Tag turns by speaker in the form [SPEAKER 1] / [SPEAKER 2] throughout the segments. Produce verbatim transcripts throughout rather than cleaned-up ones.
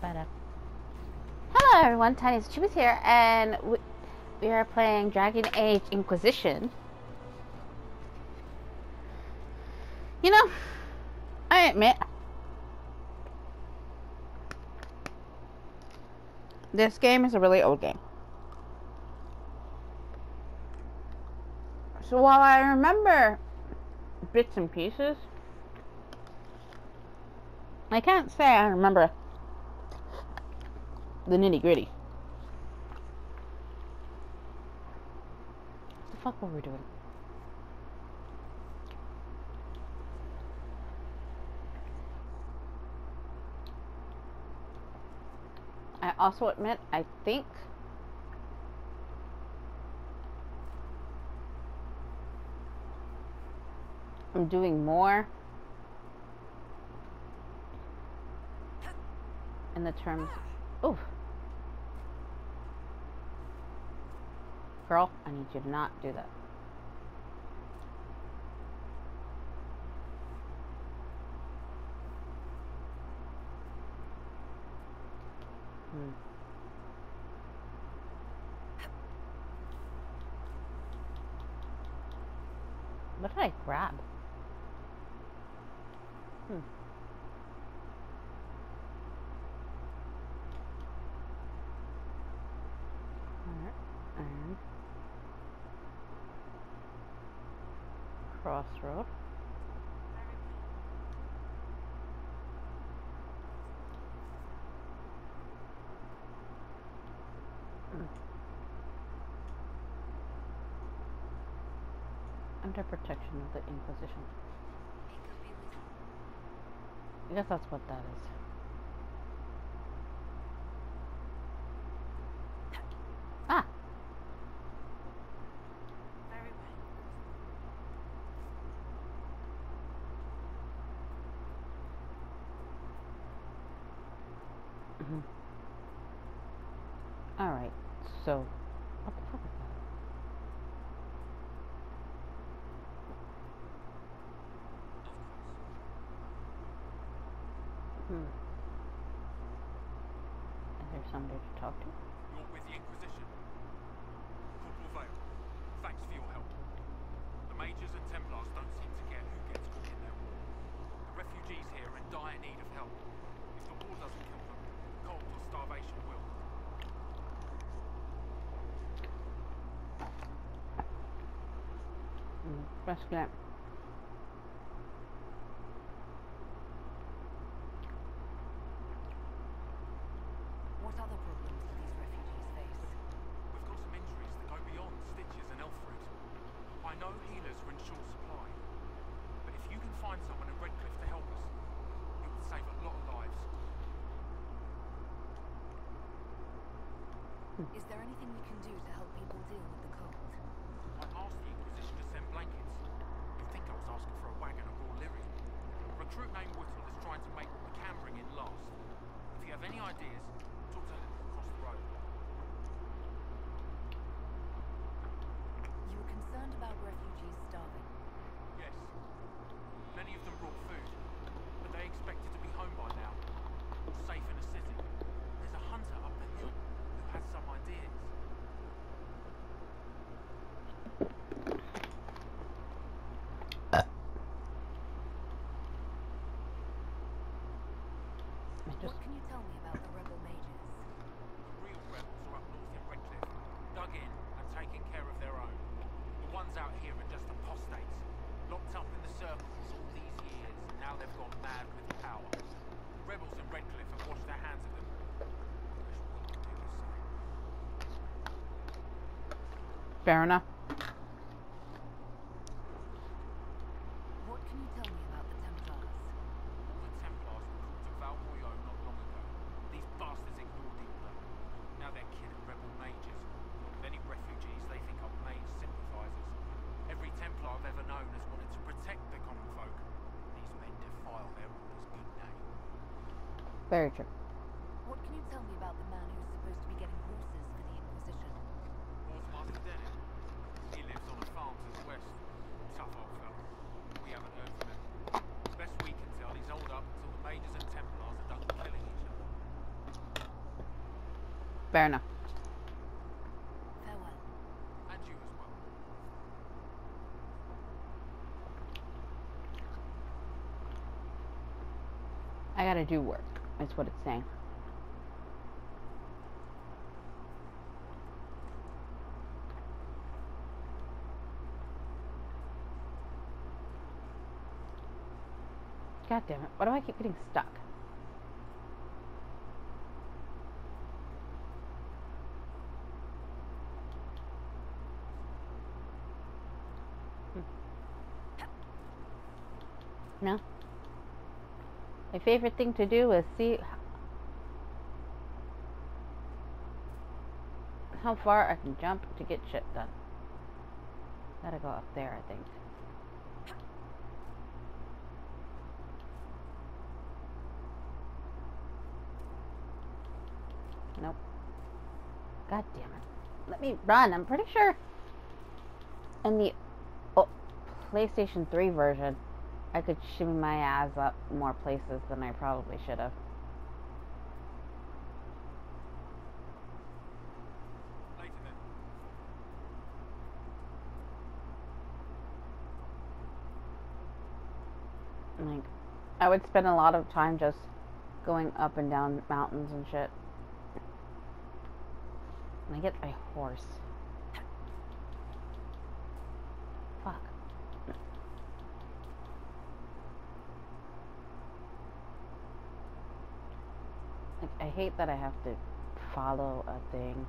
[SPEAKER 1] better. Hello everyone, Tiniestofchibis here, and we, we are playing Dragon Age Inquisition. You know, I admit, this game is a really old game. So while I remember bits and pieces, I can't say I remember the nitty gritty. What the fuck were we doing? I also admit, I think I'm doing more in the terms. Oof. Girl, I need you to not do that. Hmm. What did I grab? Hmm. Alright, and crossroad. Hmm. Under protection of the Inquisition. I guess that's what that is. Ah!
[SPEAKER 2] Very well.
[SPEAKER 1] Mm-hmm. Alright, so what the fuck is that? Hmm. Is there somebody to talk to?
[SPEAKER 3] You're with the Inquisition. Corporal Vale, thanks for your help. The Mages and Templars don't seem to care who gets caught in their war. The refugees here are in dire need of help. If the war doesn't kill them, cold or starvation will.
[SPEAKER 1] Mm, press that.
[SPEAKER 2] What other problems do these refugees face?
[SPEAKER 3] We've got some injuries that go beyond stitches and elf fruit. I know healers are in short supply, but if you can find someone in Redcliffe to help us, it would save a lot of lives.
[SPEAKER 2] Is there anything we can do to help people deal with the cold?
[SPEAKER 3] I asked the Inquisition to send blankets. You'd think I was asking for a wagon of raw lyrium. A recruit named Whittle is trying to make what we can bring in last. If you have any ideas, talk to him across the road.
[SPEAKER 2] You were concerned about refugees starving.
[SPEAKER 3] Yes. Many of them brought food, but they expected to be home by now. Safe in a city. There's a hunter up the hill who has some ideas.
[SPEAKER 2] What can you tell me about the rebel mages?
[SPEAKER 3] The real rebels are up north in Redcliffe, dug in and taking care of their own. The ones out here are just apostates, locked up in the circles all these years, and now they've gone mad with power. The rebels in Redcliffe have washed their hands of them. I wish we could do the same.
[SPEAKER 1] Fair enough.
[SPEAKER 2] What can you tell me about the Templars?
[SPEAKER 3] All the Templars were called to Valboyo not long ago. These bastards ignored the order. Now they're killing rebel mages. Many refugees they think are mage sympathizers. Every Templar I've ever known has wanted to protect the common folk. These men defile their order's good name.
[SPEAKER 1] Very true.
[SPEAKER 2] What can you tell me about the man who's supposed to be getting horses for the Inquisition?
[SPEAKER 3] Master Dennis. He lives on a farm to the west. Tough old fellow. We haven't heard from him. Best we can tell, he's holed up until the Mages and Templars are done killing each other.
[SPEAKER 1] Fair enough.
[SPEAKER 2] Farewell.
[SPEAKER 3] And you as well.
[SPEAKER 1] I gotta do work. That's what it's saying. God damn it. Why do I keep getting stuck? Hmm. No. My favorite thing to do is see how far I can jump to get shit done. Gotta go up there, I think. Nope. God damn it. Let me run. I'm pretty sure in the oh, PlayStation three version, I could shimmy my ass up more places than I probably should have.
[SPEAKER 3] Later then.
[SPEAKER 1] Like, I would spend a lot of time just going up and down mountains and shit. And I get my horse. Fuck. Like, I hate that I have to follow a thing.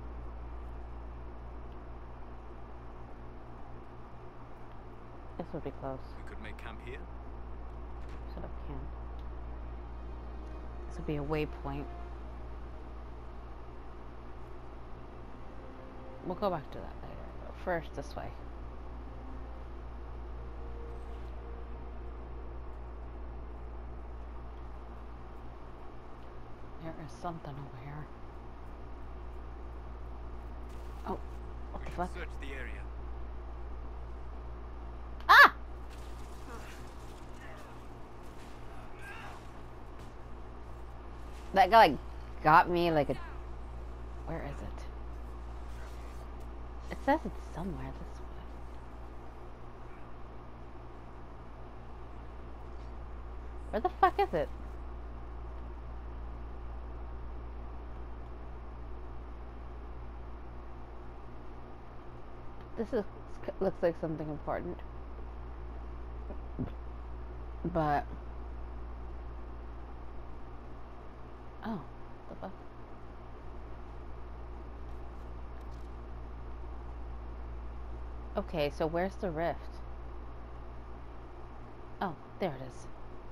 [SPEAKER 1] This would be close.
[SPEAKER 4] We could make camp here.
[SPEAKER 1] Shut up, Cam. This would be a waypoint. We'll go back to that later, but first this way. There is something over here. Oh, what the
[SPEAKER 4] We
[SPEAKER 1] fuck?
[SPEAKER 4] should search the area.
[SPEAKER 1] Ah! That guy like, got me like a... Where is it? It says it's somewhere this way. Where the fuck is it? This is looks like something important. But oh, the fuck? Okay, so where's the rift? Oh, there it is.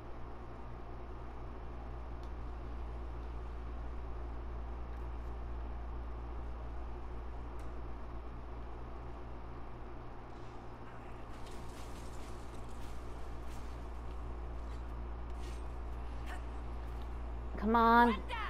[SPEAKER 1] Come on.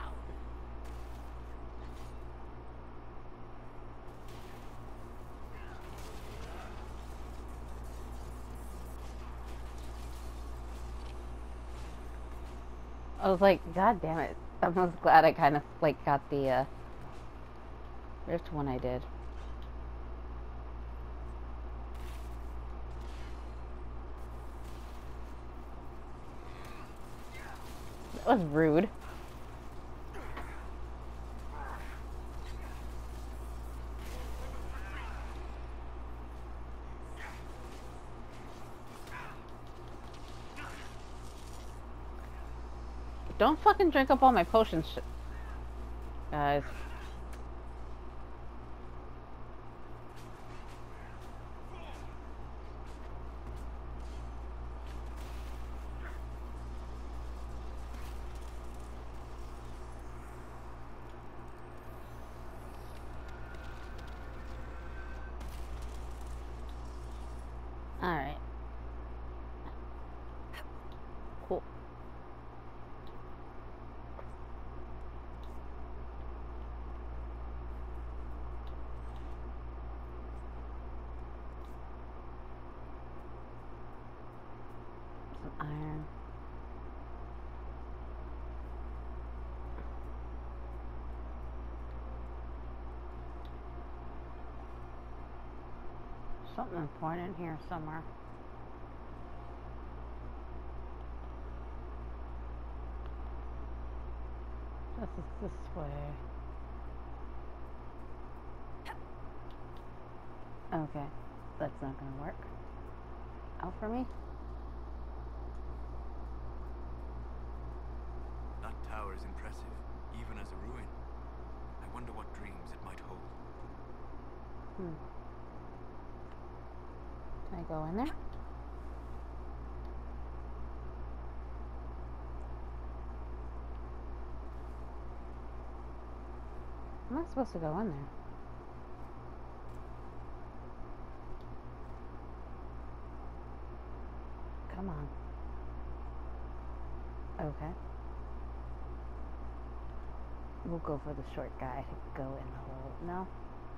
[SPEAKER 1] I was like, God damn it. I was glad I kind of like got the uh, rift one I did. That was rude. Don't fucking drink up all my potions, sh guys. Alright. Cool. something important here somewhere. This is this way. Okay, that's not gonna work. Out for me?
[SPEAKER 4] That tower is impressive, even as a ruin. I wonder what dreams it might hold.
[SPEAKER 1] Hmm. Can I go in there? I'm not supposed to go in there. Come on. Okay. We'll go for the short guy to go in the hole. No?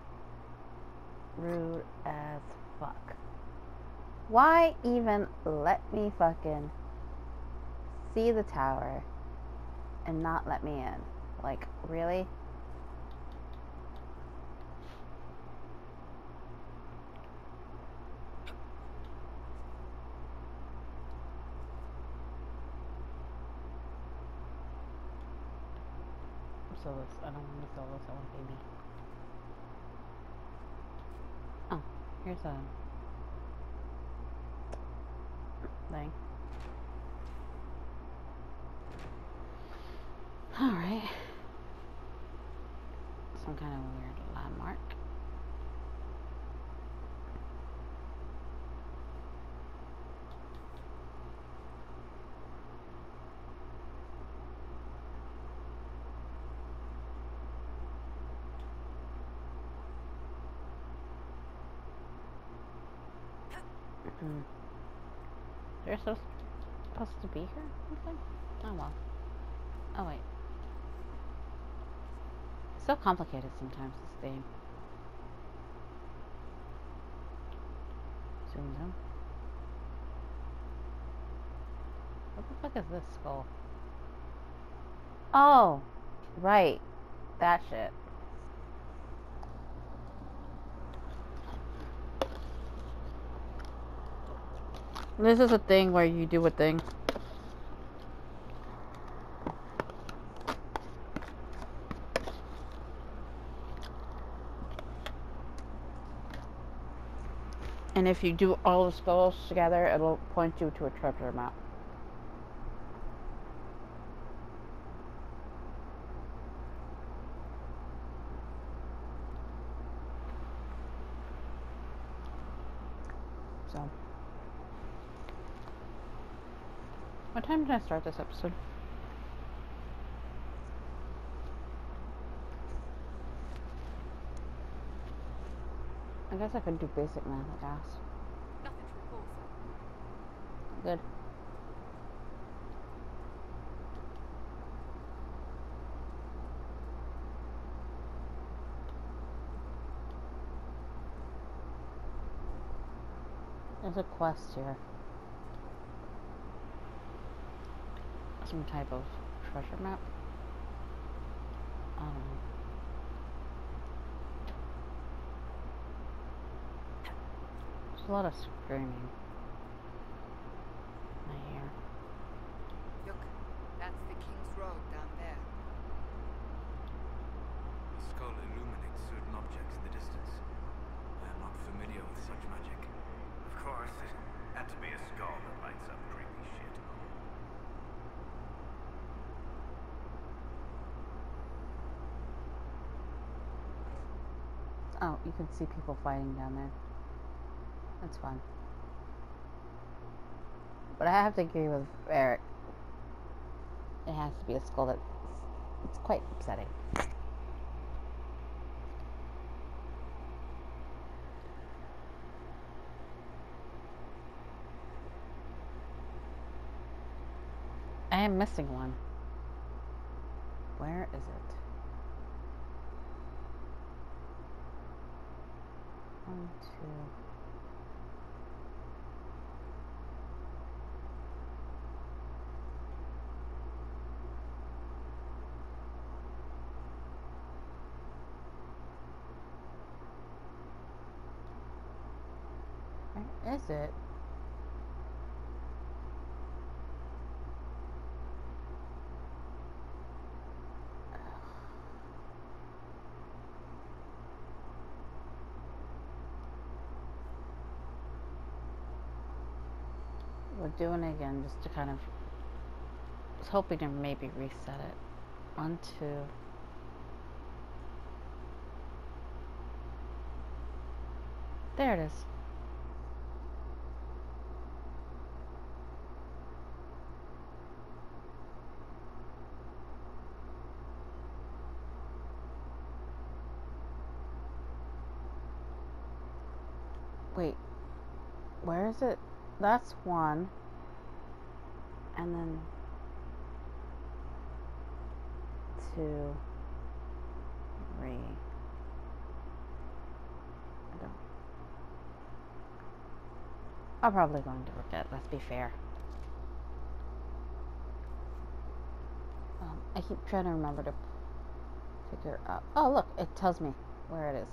[SPEAKER 1] Rude as fuck. Why even let me fucking see the tower and not let me in? Like, really? So this, I don't want to solo someone, baby. Oh, here's a thing. Alright. Some kind of weird landmark. Mm. They're so supposed to be here? Something? Oh well. Oh wait. It's so complicated sometimes, this game. Zoom zoom. What the fuck is this skull? Oh! Right. That shit. This is a thing where you do a thing. And if you do all the skulls together, it'll point you to a treasure map. So. What time did I start this episode? I guess I could do basic math, I guess.
[SPEAKER 2] Nothing to report, sir.
[SPEAKER 1] Good. There's a quest here. Some type of treasure map. I don't know. There's a lot of screaming. I hear.
[SPEAKER 5] Look, that's the King's Road down there.
[SPEAKER 4] The skull illuminates certain objects in the distance. I am not familiar with such magic.
[SPEAKER 6] Of course, it had to be a skull that lights up creepy shit.
[SPEAKER 1] Oh, you can see people fighting down there. That's fun. But I have to agree with Eric. It has to be a skull that it's quite upsetting. I am missing one. Where is it? One, two. Is it? We're doing it again just to kind of... I was hoping to maybe reset it. One, two... There it is. Wait. Where is it? That's one. And then... Two. Three. I don't... I'm probably going to forget, let's be fair. Um, I keep trying to remember to figure out... Oh, look, it tells me where it is.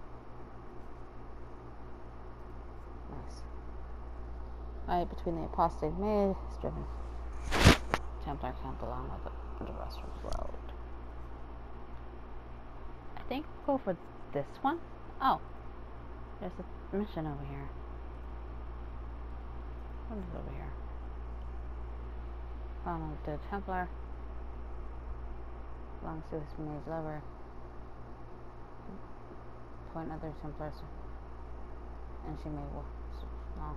[SPEAKER 1] Nice. Right between the apostate mage, driven. Templar camp along with the Western Road. I think we'll go for this one. Oh, there's a mission over here. What is over here? Follow the Templar. Belongs to this mage lover. Point other Templars. And she may walk. No.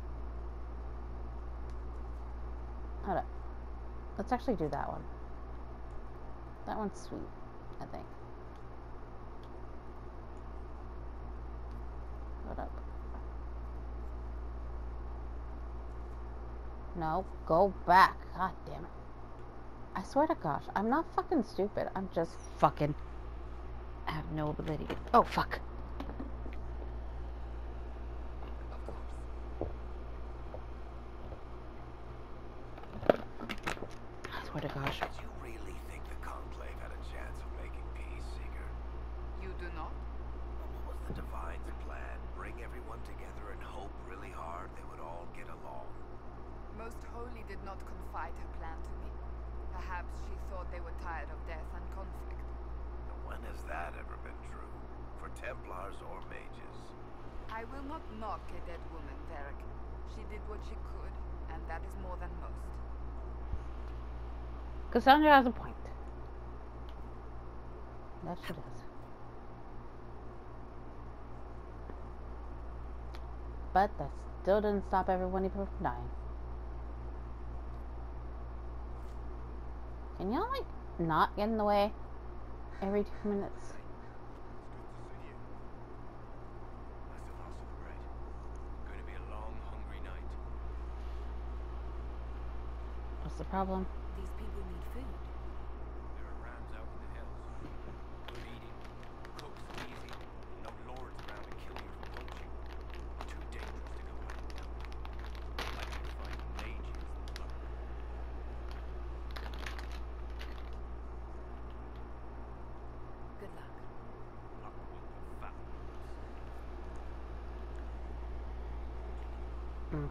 [SPEAKER 1] Hold up. Let's actually do that one. That one's sweet, I think. Hold up. No, go back. God damn it. I swear to gosh, I'm not fucking stupid. I'm just fucking... I have no ability. Oh, fuck. I swear to gosh.
[SPEAKER 6] Do you really think the Conclave had a chance of making peace, Seeker?
[SPEAKER 5] You do not?
[SPEAKER 6] What was the Divine's plan? Bring everyone together and hope really hard they would all get along?
[SPEAKER 5] Most Holy did not confide her plan to me. Perhaps she thought they were tired of death and conflict.
[SPEAKER 6] Now, when has that ever been true? For Templars or mages?
[SPEAKER 5] I will not knock a dead woman, Varric. She did what she could, and that is more than most.
[SPEAKER 1] Cassandra has a point. That she does. But that still didn't stop everyone from dying. Can y'all, like, not get in the way every two minutes?
[SPEAKER 6] It's good to see you. How's the house of the bread? Going to be a long, hungry night.
[SPEAKER 1] What's the problem?
[SPEAKER 2] These people need food.
[SPEAKER 4] There are rams out in the hills. Good eating. Cooks easy. No lords around to kill you for poaching. Too dangerous to go out in town. Like to fight mages and stuff.
[SPEAKER 2] Good luck.
[SPEAKER 4] Luck with the fat
[SPEAKER 1] Mm.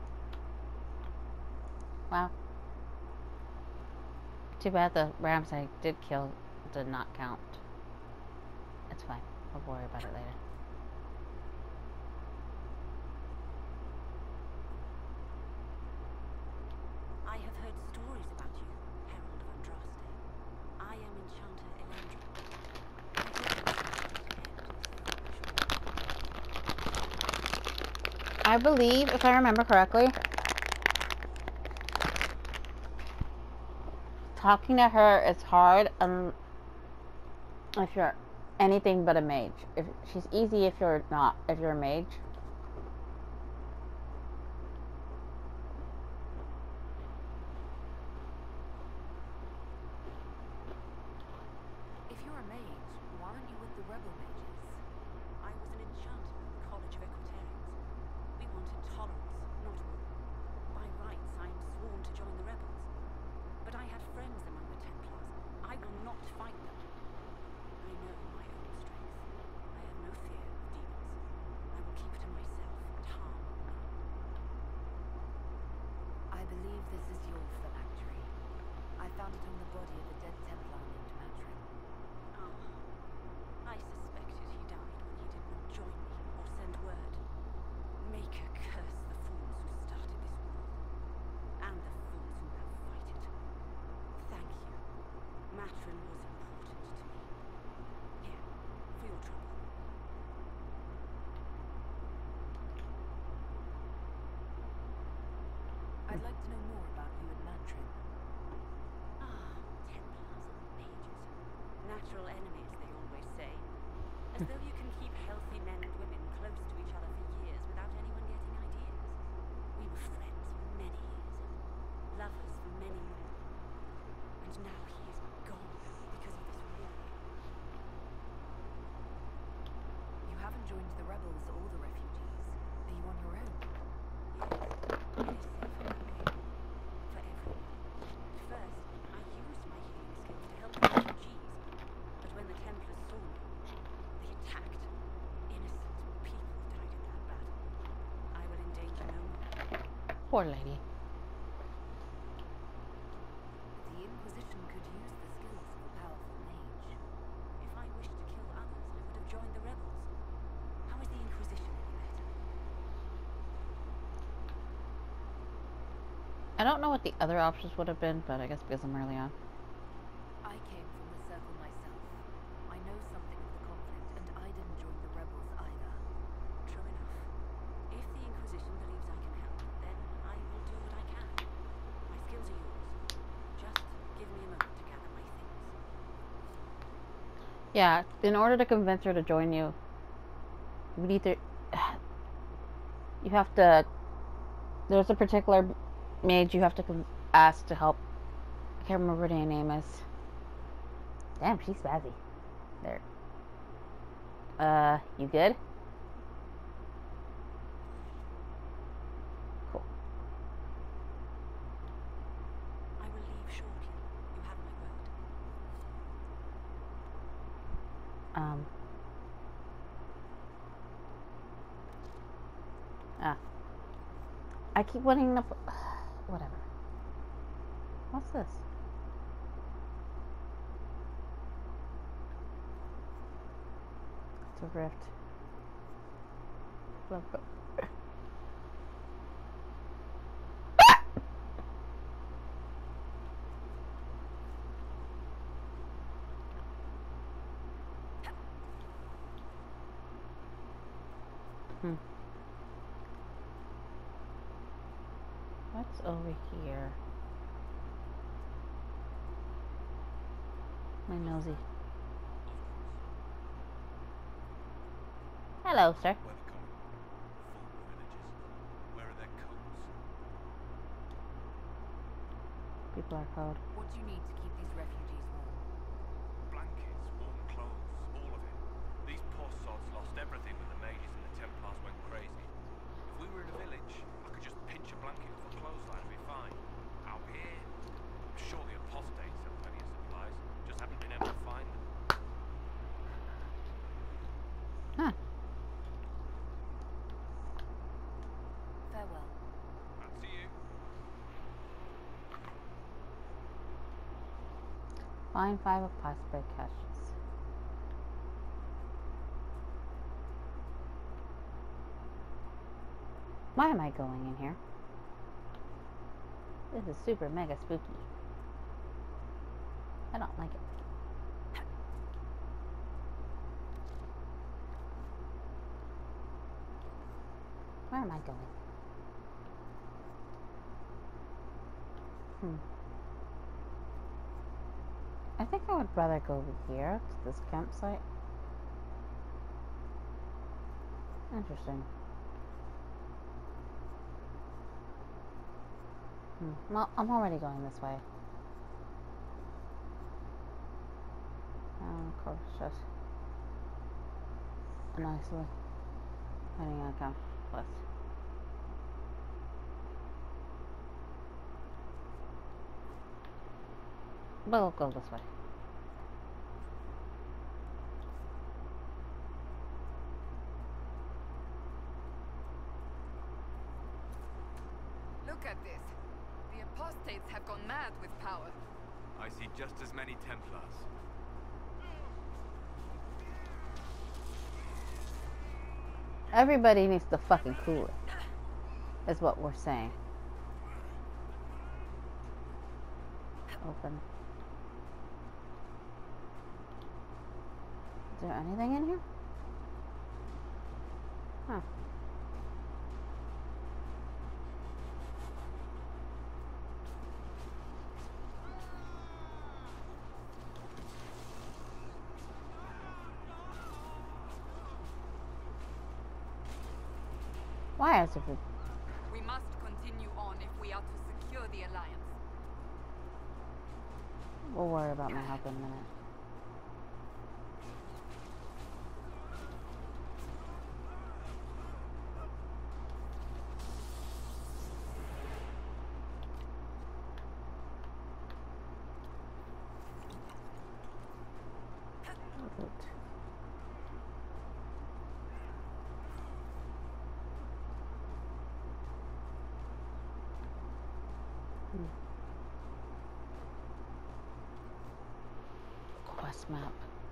[SPEAKER 1] Wow. Too bad the rams I did kill did not count. It's fine. I'll worry about it later.
[SPEAKER 7] I have heard stories about you, Herald of Andraste. I am Enchanter Elandra.
[SPEAKER 1] I believe, if I remember correctly, talking to her is hard um, if you're anything but a mage. If she's easy if you're not, if you're a mage.
[SPEAKER 2] If you're a mage, why aren't you with the rebel mages?
[SPEAKER 7] I was an enchanter at the College of Equitarians. We wanted tolerance, not war. By rights, I am sworn to join the rebels. But I had friends among the Templars. I will not fight them. I know my own strength. I have no fear of demons. I will keep to myself and harm
[SPEAKER 2] This is your phylactery. I found it on the body of a dead Templar named Matrin.
[SPEAKER 7] Ah, I suspected he died when he did not join me or send word. Maker curse the fools who started this war, and the fools who have fight it. Thank you. Matrin was important to me. Here, for your trouble.
[SPEAKER 2] I'd like to know more about you and Matrin.
[SPEAKER 7] Ah, Templars and mages. Natural enemies, they always say. As though you can keep healthy men and women close to each other for years without anyone getting ideas. We were friends for many years, and lovers for many more. And now he is gone because of this war.
[SPEAKER 2] You haven't joined the rebels or the refugees. Are you on your own?
[SPEAKER 7] Yes, it is safer that way. For everyone. At first, I used my healing skills to help the refugees. But when the Templars saw me, they attacked. Innocent people died in that battle. I will endanger no more.
[SPEAKER 1] Poor lady.
[SPEAKER 2] The Inquisition could use the skills of a powerful mage.
[SPEAKER 7] If I wished to kill others, I would have joined the rebels. How is the Inquisition any better?
[SPEAKER 1] I don't know what the other options would have been, but I guess because I'm early on.
[SPEAKER 2] I came from the Circle myself. I know something of the conflict, and I didn't join the rebels either.
[SPEAKER 7] True enough. If the Inquisition believes I can help, then I will do what I can. My skills are yours. Just give me a moment to gather my things.
[SPEAKER 1] Yeah, in order to convince her to join you, you would either... You have to... There's a particular mage you have to con- ask to help. I can't remember what her name is. Damn, she's spazzy. There. Uh, you good? Cool.
[SPEAKER 7] I will leave shortly. You have my word.
[SPEAKER 1] Um. Ah. I keep wanting to... Whatever. What's this? It's a rift. Love it. Hmm. What's over here? My nosy. Hello, sir.
[SPEAKER 6] Where they're coming? Full villages. Where are their coats?
[SPEAKER 1] People are cold.
[SPEAKER 2] What do you need to keep these refugees warm?
[SPEAKER 6] Blankets, warm clothes, all of it. These poor sods lost everything when the mages and the Templars went crazy. If we were in a village, I could just pinch a blanket off a clothesline and be fine. Out here, I'm sure the apostates have plenty of supplies, just haven't been able to find them.
[SPEAKER 1] Huh.
[SPEAKER 2] Farewell.
[SPEAKER 6] Fancy you.
[SPEAKER 1] Find five of possible caches. Why am I going in here? This is super mega spooky. I don't like it. Where am I going? Hmm. I think I would rather go over here to this campsite. Interesting. Hmm. Well, I'm already going this way. Um, of course, just nicely heading on campus. But we'll go this way.
[SPEAKER 5] Look at this. The Apostates have gone mad with power.
[SPEAKER 6] I see just as many Templars.
[SPEAKER 1] Everybody needs to fucking cool it, is what we're saying. Open. Is there anything in here? Huh. Why is it?
[SPEAKER 5] We must continue on if we are to secure the Alliance.
[SPEAKER 1] We'll worry about my health in a minute. Good. Hmm. Quest map.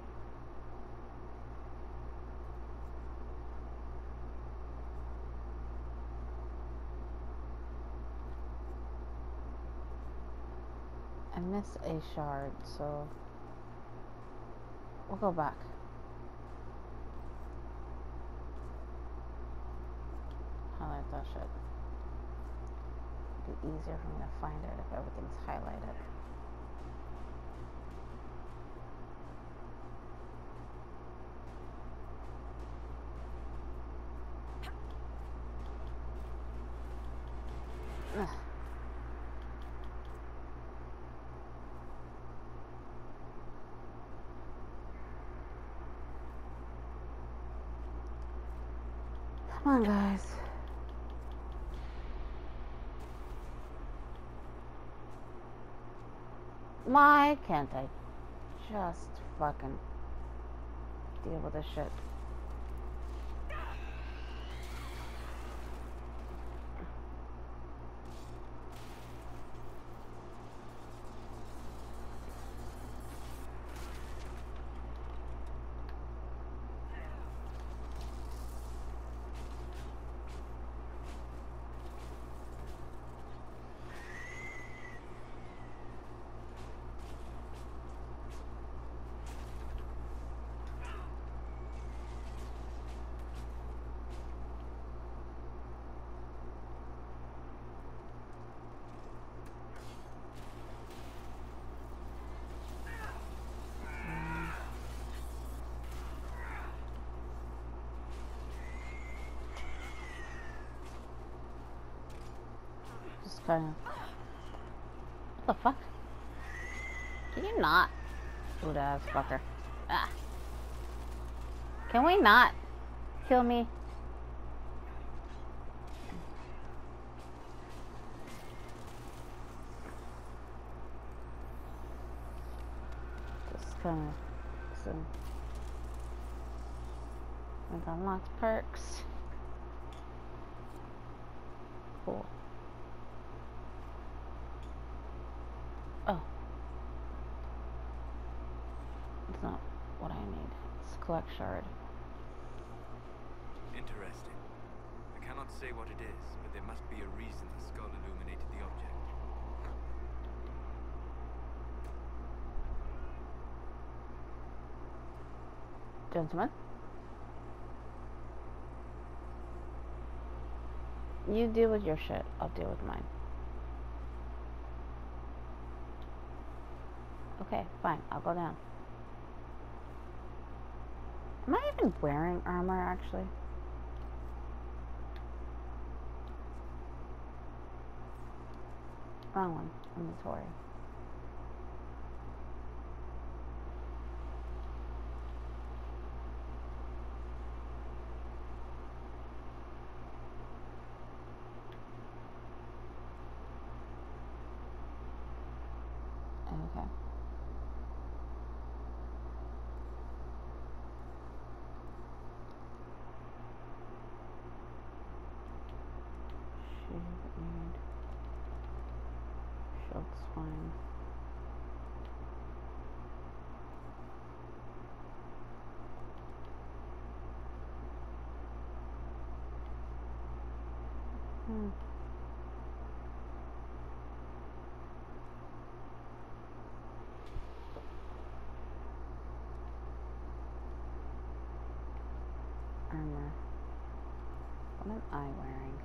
[SPEAKER 1] I missed a shard, so we'll go back. Highlight that shit. It'd be easier for me to find it if everything's highlighted. Ugh. Come on, guys. Why can't I just fucking deal with this shit? Just kind of. What the fuck? Can you not? Rude ass fucker. Ah. Can we not kill me? Just kind of. Some. Like unlocked perks. Cool. Oh. It's not what I need. It's collect shard.
[SPEAKER 6] Interesting. I cannot say what it is, but there must be a reason the skull illuminated the object.
[SPEAKER 1] Gentlemen. You deal with your shit. I'll deal with mine. Okay, fine. I'll go down. Am I even wearing armor, actually? Wrong one. Inventory. Okay. Should need fine. Hmm. Armor. What am I wearing?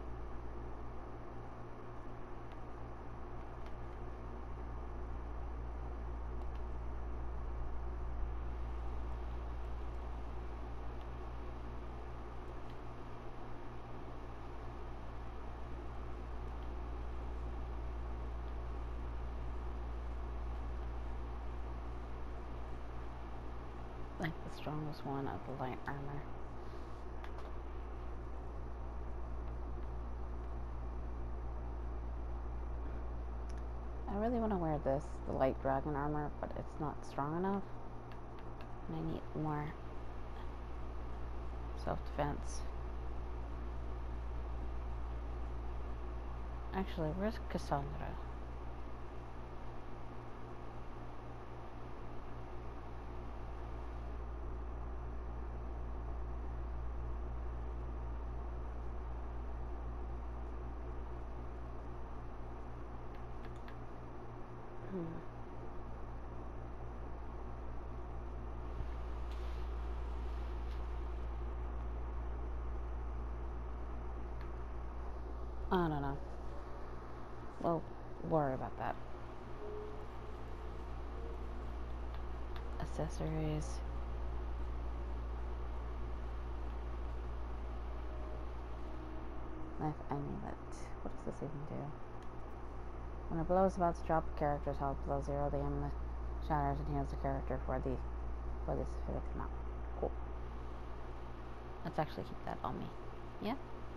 [SPEAKER 1] Like the strongest one of the light armor. I really want to wear this, the light dragon armor, but it's not strong enough. And I need more self-defense. Actually, where's Cassandra? Hmm. I don't know. Well, worry about that. Accessories. Knife amulet. What does this even do? When a blow is about to drop, a character's health below zero, the amulet shatters and heals the character for the for the specific amount. Cool. Let's actually keep that on me. Yeah?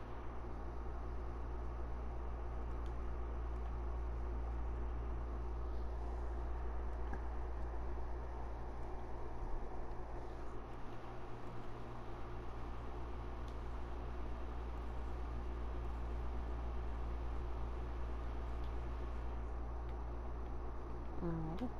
[SPEAKER 1] Alrighty.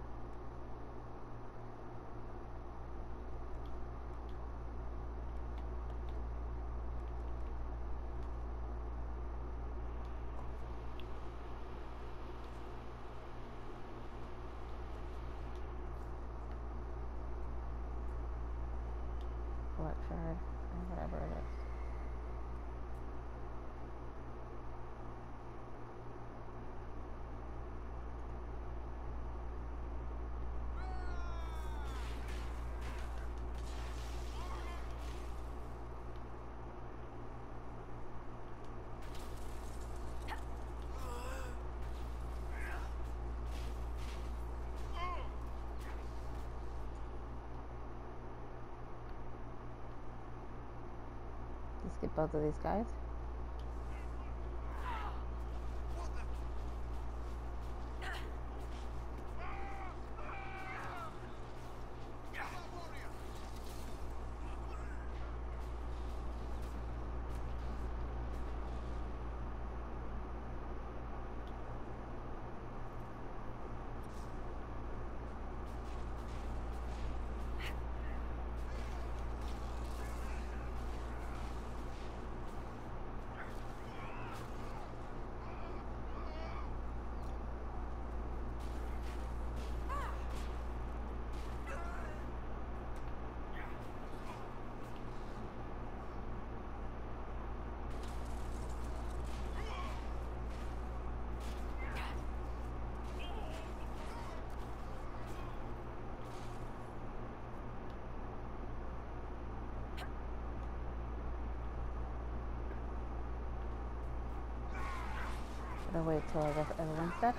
[SPEAKER 1] What shard or whatever it is. Let's get both of these guys. Should I wait till I guess everyone's dead?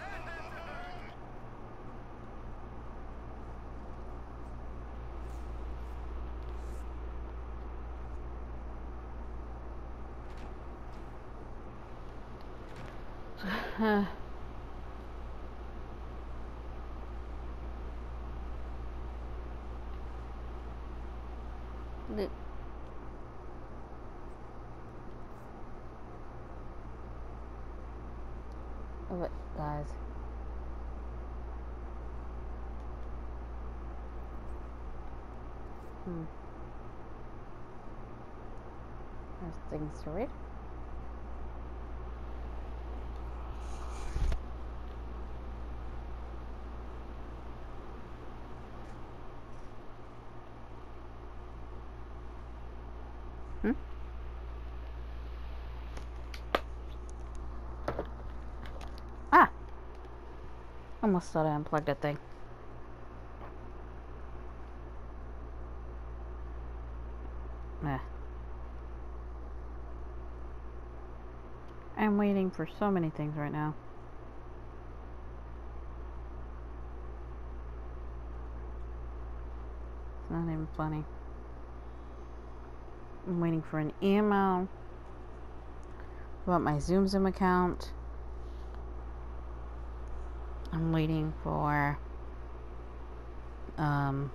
[SPEAKER 1] Loot. Oh, wait, guys. Hmm. There's things to read. Hmm? Ah! Almost thought I unplugged that thing. Eh. I'm waiting for so many things right now. It's not even funny. I'm waiting for an email about my Zoom Zoom account. I'm waiting for um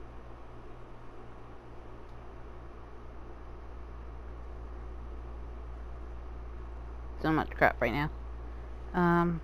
[SPEAKER 1] so much crap right now. Um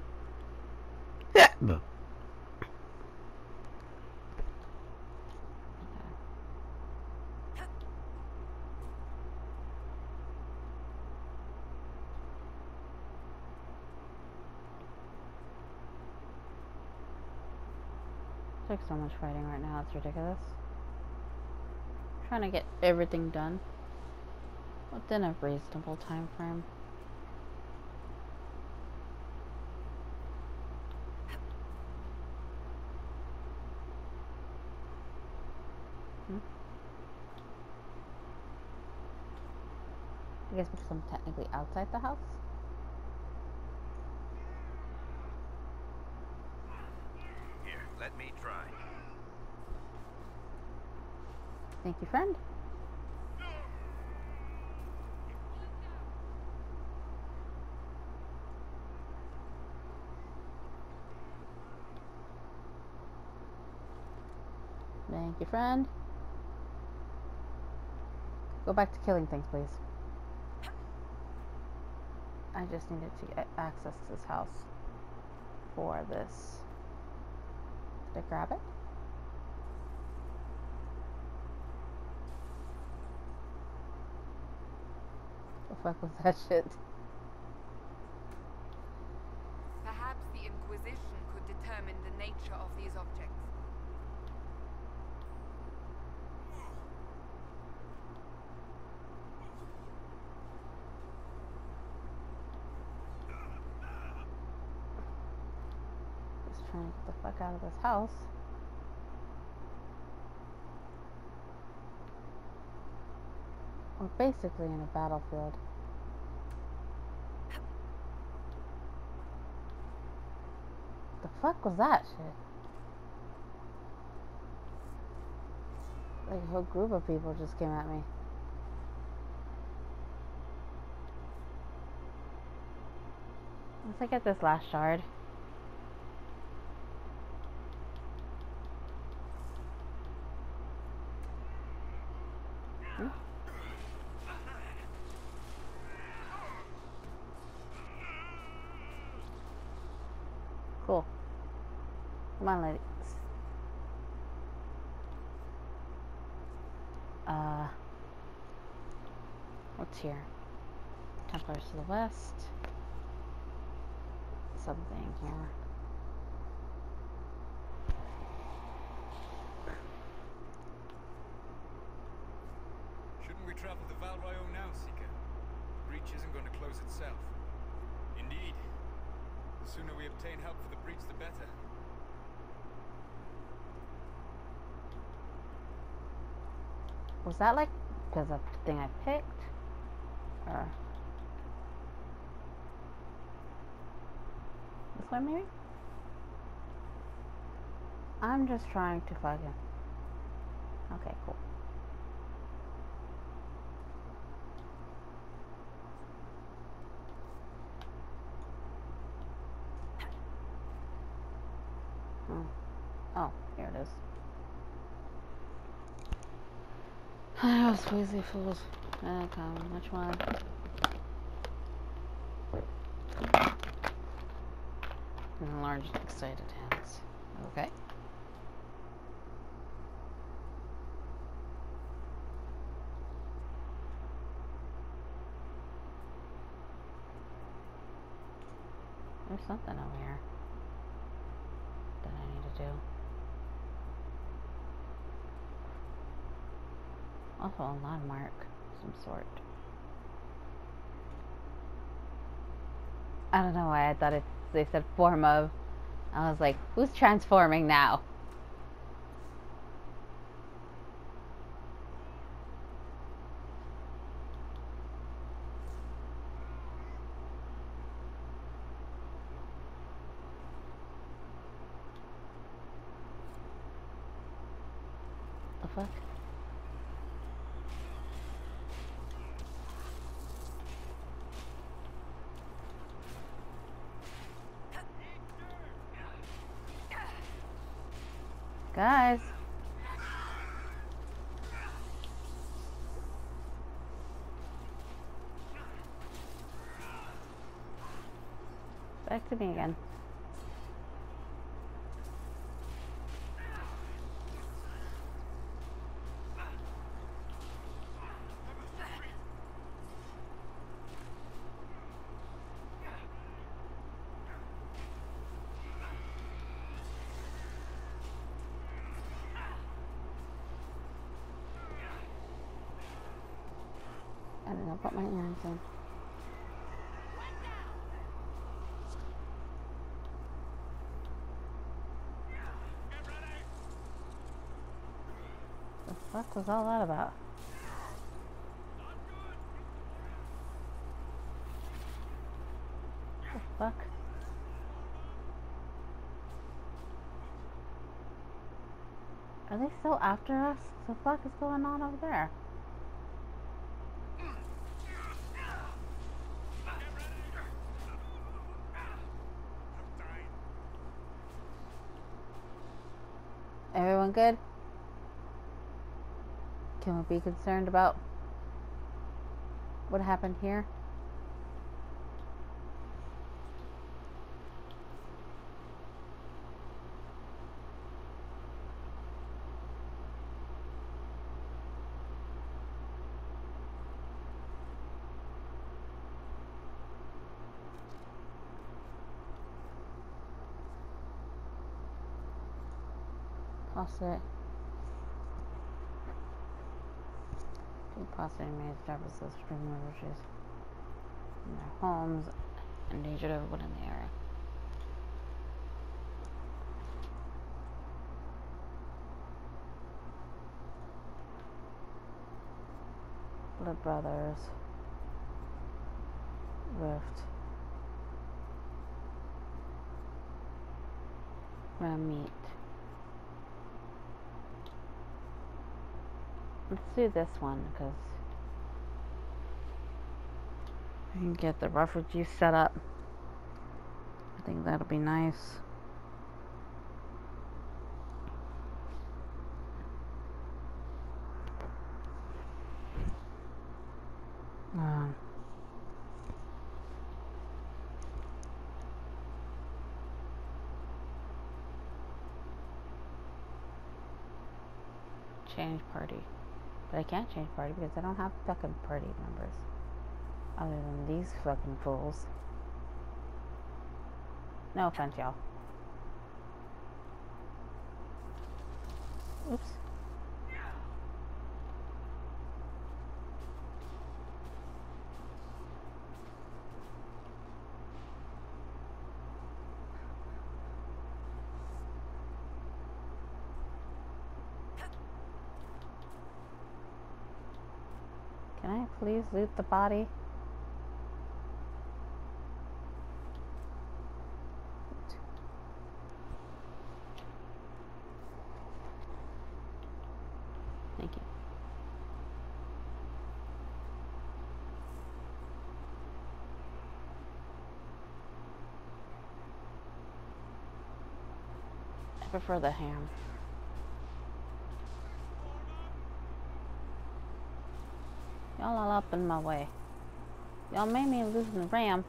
[SPEAKER 1] It's like so much fighting right now, it's ridiculous. I'm trying to get everything done within a reasonable time frame. Hmm? I guess because I'm technically outside the house.
[SPEAKER 6] Here, let me try.
[SPEAKER 1] Thank you, friend. Thank you, friend. Go back to killing things, please. I just needed to get access to this house for this. Did I grab it? The fuck was that shit?
[SPEAKER 5] Perhaps the Inquisition could determine the nature of these objects.
[SPEAKER 1] Just trying to get the fuck out of this house. We're basically in a battlefield. The fuck was that shit? Like a whole group of people just came at me. Once I get this last shard. Hmm? Cool. Come on, ladies. Uh, what's here? Templars to the west. Something here.
[SPEAKER 4] Shouldn't we travel to Val Rayo now, Seeker? The breach isn't going to close itself. Indeed. The sooner we obtain help for the breach, the better.
[SPEAKER 1] Was that like because of the thing I picked? Or this way maybe? I'm just trying to fucking... Okay, cool. Hmm. Oh, here it is. Oh, squeezy fools. Okay, which one? Enlarged excited hands. Okay. There's something over here that I need to do. Also a landmark of some sort. I don't know why I thought it. They said form of. I was like, who's transforming now? The fuck? Guys. Back to me again. I don't know, put my earrings in. The fuck was all that about? The fuck? Are they still after us? What the fuck is going on over there? Everyone good? Can we be concerned about what happened here? Pause it. Pause animated services from villages in their homes, endangered everyone in the area. Blood Brothers. Rift. Ram meat. Let's do this one because I can get the refugee set up. I think that'll be nice. Um, change party. But I can't change party because I don't have fucking party members. Other than these fucking fools. No offense, y'all. Oops. Can I please loot the body? Thank you. I prefer the ham. Y'all all up in my way. Y'all made me lose the ram.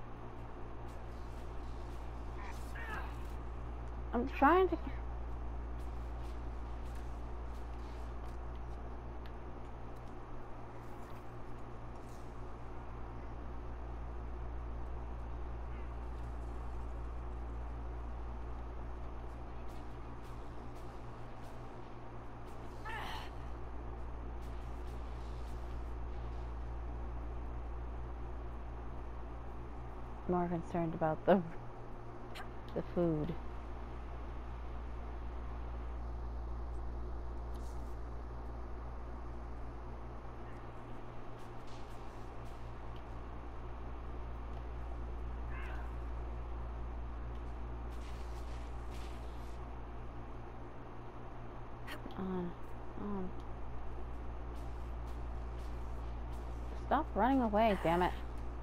[SPEAKER 1] I'm trying to... more concerned about the the food. On, on. Stop running away, damn it.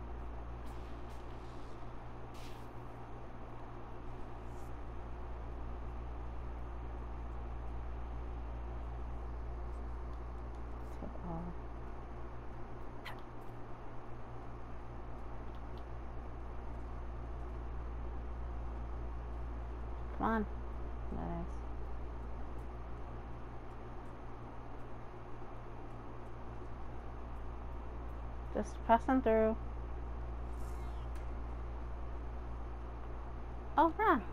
[SPEAKER 1] Come on. Nice. Just pressing through. Oh, run.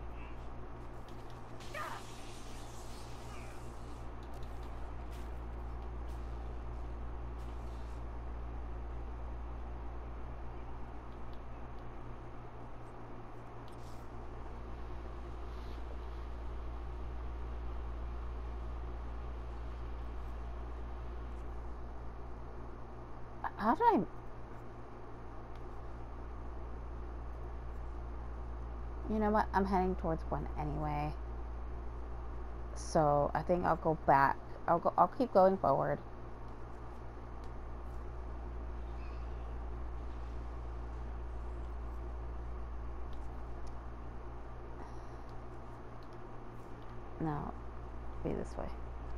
[SPEAKER 1] How did I... You know what? I'm heading towards one anyway. So I think I'll go back. I'll go. I'll keep going forward. No, be this way.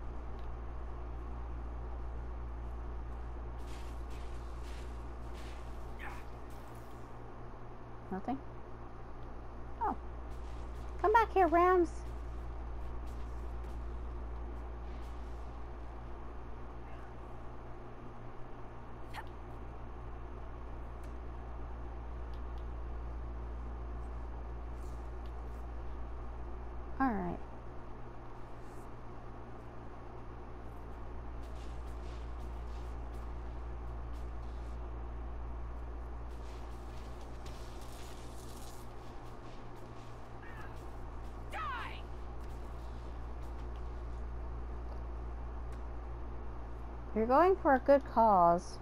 [SPEAKER 1] Nothing? Oh. Come back here, Rams. All right. You're going for a good cause.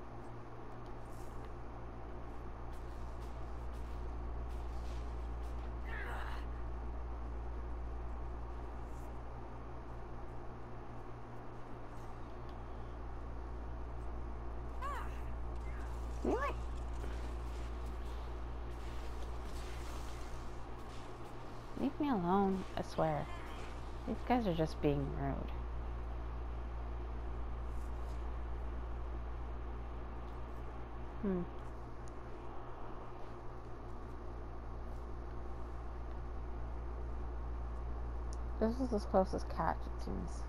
[SPEAKER 1] You like... Leave me alone, I swear. These guys are just being rude. Hmm. This is as close as catch, it seems.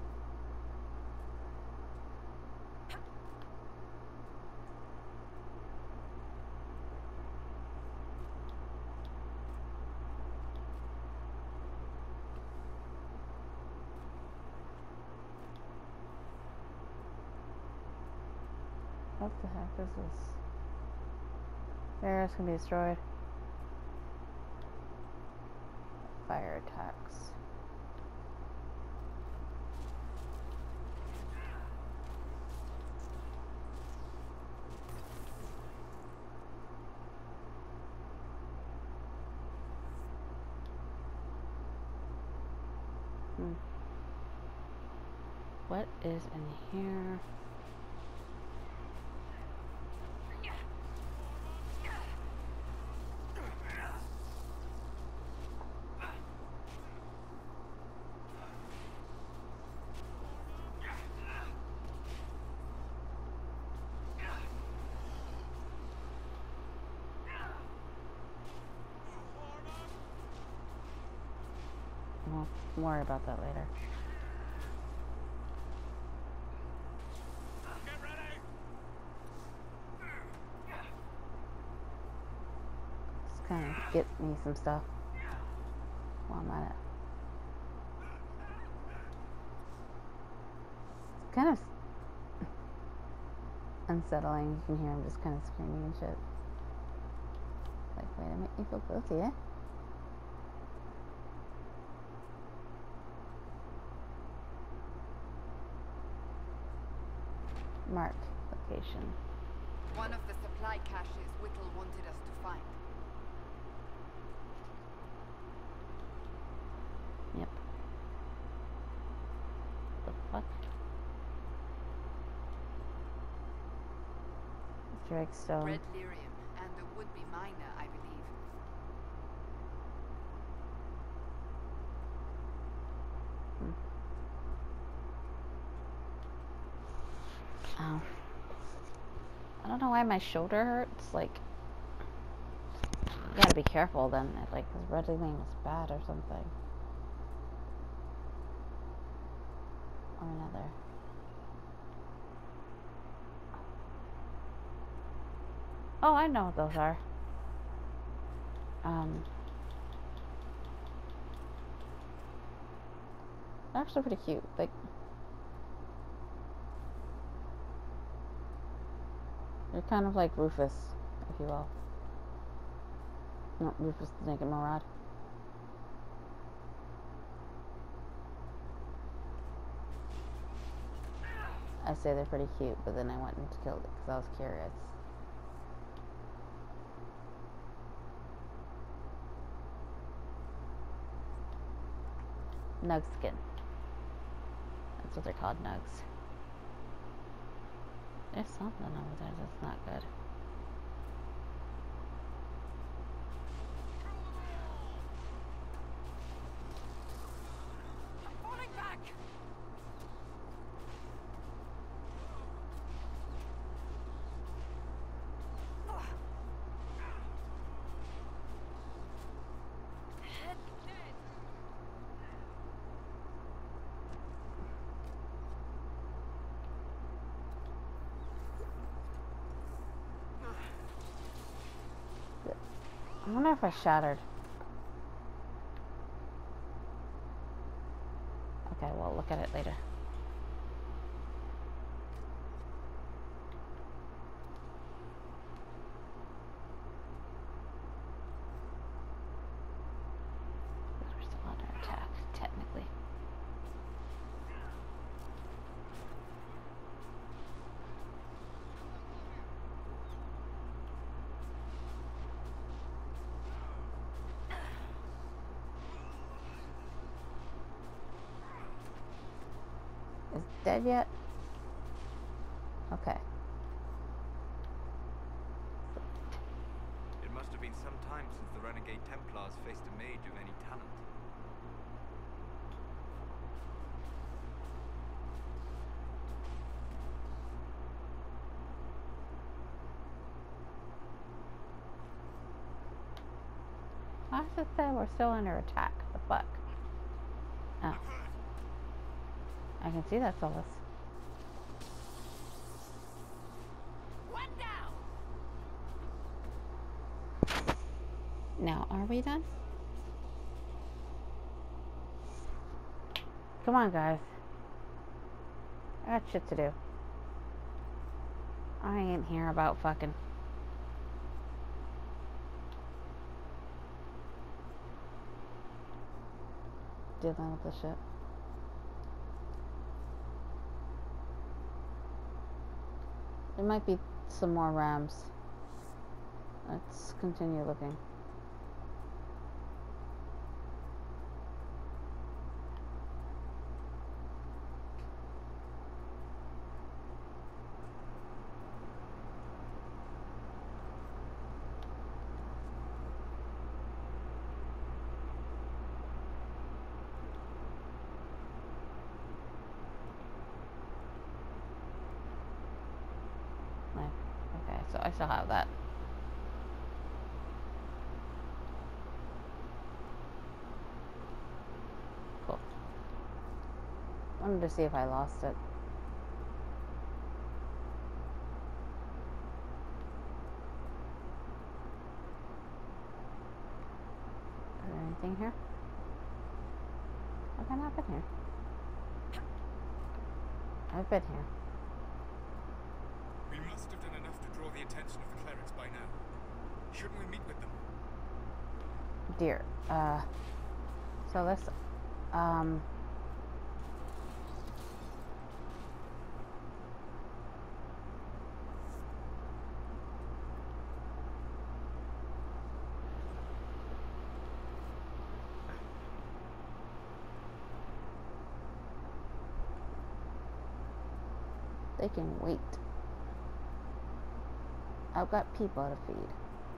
[SPEAKER 1] What the heck is this? There, it's gonna be destroyed. Fire attacks. Hmm. What is in here? We'll worry about that later.
[SPEAKER 6] Get ready!
[SPEAKER 1] Just kind of get me some stuff while I'm at it. It's kind of unsettling. You can hear him just kind of screaming and shit. Like, way to make me feel guilty, eh? Mark location.
[SPEAKER 5] One of the supply caches Whittle wanted us to find.
[SPEAKER 1] Yep. The fuck? Dragstone.
[SPEAKER 5] Red lyrium and a would-be miner, I believe.
[SPEAKER 1] Oh. I don't know why my shoulder hurts. Like, you gotta be careful then. Like, this red lyrium is bad or something. Or another. Oh, I know what those are. Um, they're actually pretty cute. Like, they're kind of like Rufus, if you will. Not Rufus the Naked Marauder. I say they're pretty cute, but then I went and killed it because I was curious. Nug skin. That's what they're called, nugs. There's something over there that's not good.
[SPEAKER 3] I'm falling back!
[SPEAKER 1] I wonder if I shattered. Okay, we'll look at it later. We're still under attack, technically. Is it dead yet? Okay.
[SPEAKER 6] It must have been some time since the renegade Templars faced a mage of any talent.
[SPEAKER 1] I should say we're still under attack. The fuck? Oh. I can see that's Solus.
[SPEAKER 3] One down!
[SPEAKER 1] Now, are we done? Come on, guys. I got shit to do. I ain't here about fucking... dealing with this shit. There might be some more rams. Let's continue looking. Okay, so I still have that. Cool. Wanted to see if I lost it. Is there anything here? Have I not been here? I've been here.
[SPEAKER 8] We must have done enough to draw the attention of the clerics by now.
[SPEAKER 4] Shouldn't we meet with them?
[SPEAKER 1] Dear. Uh, so this, um... they can wait. I've got people to feed.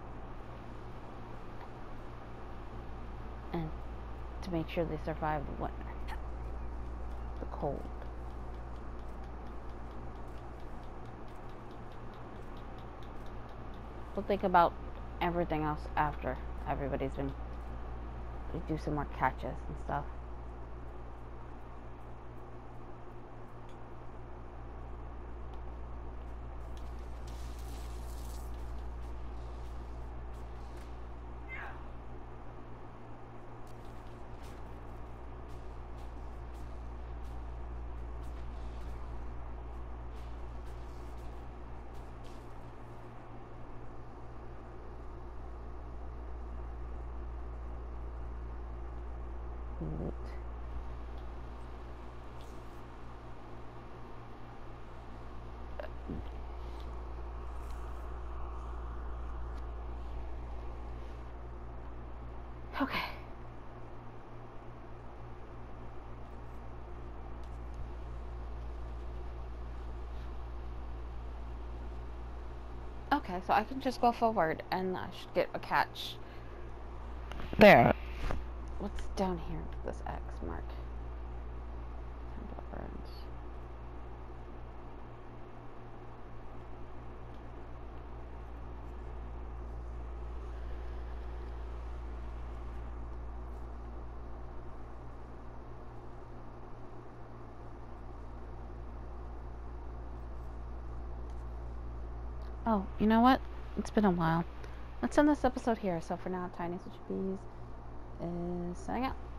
[SPEAKER 1] And to make sure they survive the winter. The cold. We'll think about everything else after everybody's been... we do some more catches and stuff. Wait. Okay. Okay, so I can just go forward and I should get a catch. There. What's down here with this X mark? Burns. Oh, you know what? It's been a while. Let's end this episode here. So for now, Tiniestofchibis is signing out.